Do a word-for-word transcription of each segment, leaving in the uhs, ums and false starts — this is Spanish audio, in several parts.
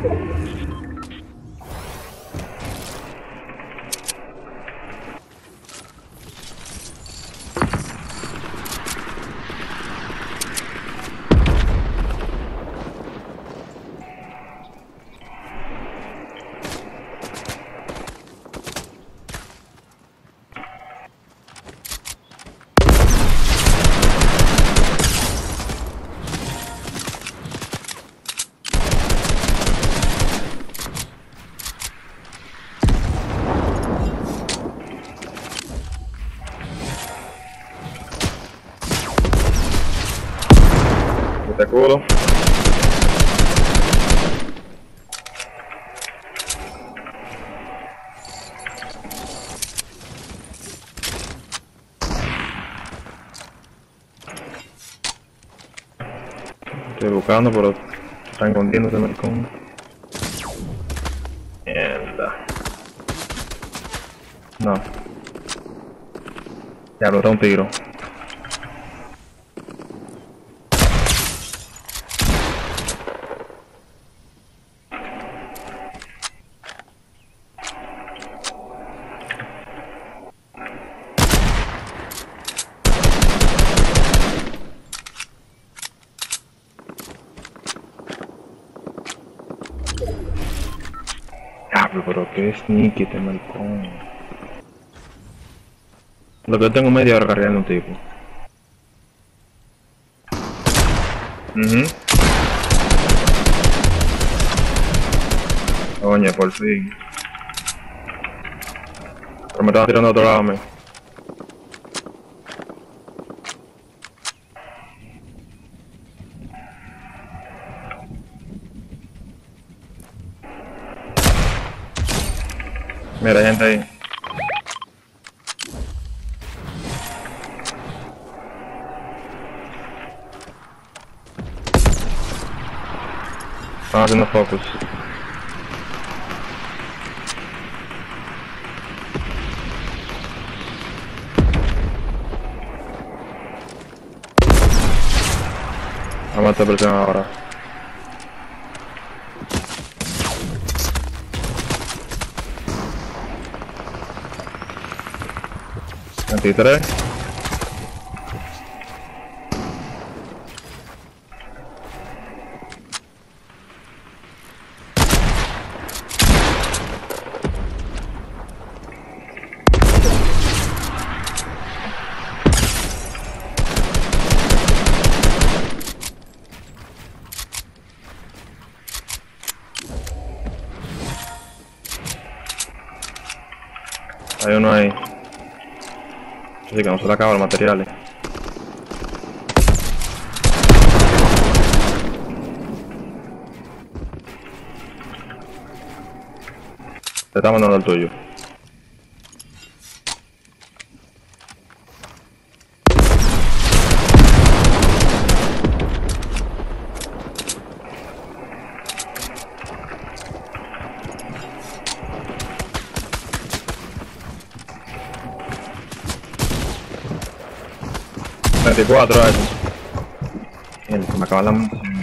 Te culo. Estoy buscando, pero está escondiéndose el maricón. Mierda. No. Ya lo da un tiro. Diablo, pero qué sneaky este maricón. Lo que yo tengo media hora cargando un tipo. Mhm. Coño, por fin. Pero me estaba tirando a otro lado, me. Mira, hay gente ahí. Están haciendo focus. Vamos a esta presión ahora. veintitrés. Hay uno ahí. Así que no se le acaban los materiales. Te está mandando el tuyo. veinticuatro a eso. Mierda, se me acaba la munición.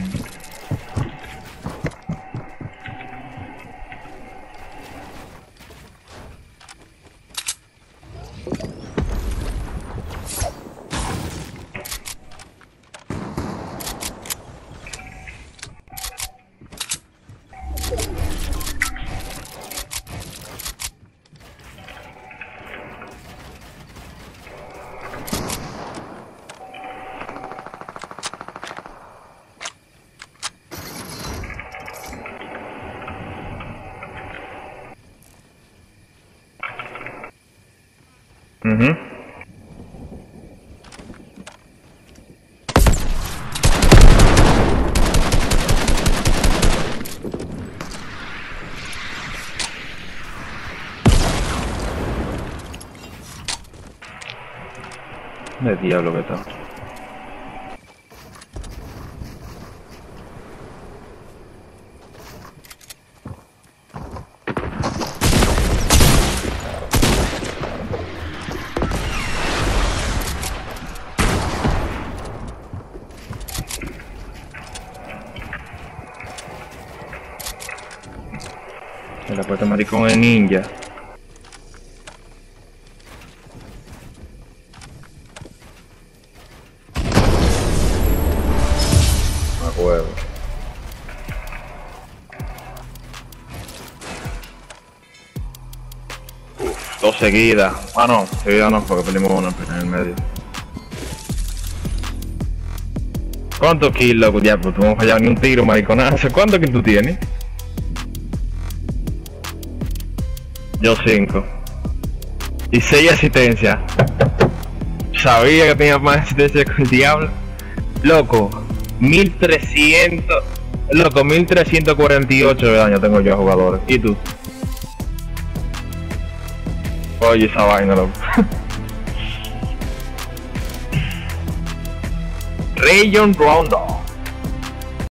Mhm. ¿Dónde diablo que está? El apuesto maricón es ninja. Me acuerdo. Uf, dos seguidas. Ah no, seguidas no, porque perdimos una en el medio. ¿Cuántos kills, loco? Ya, pues tú no has fallado ni un tiro, mariconazo. ¿Cuántos kills tú tienes? Yo cinco. Y seis asistencias. Sabía que tenía más asistencia que el diablo. Loco, mil trescientos. Loco, mil trescientos cuarenta y ocho de daño tengo yo a jugadores. ¿Y tú? Oye, esa vaina, loco. Rayon Rondo.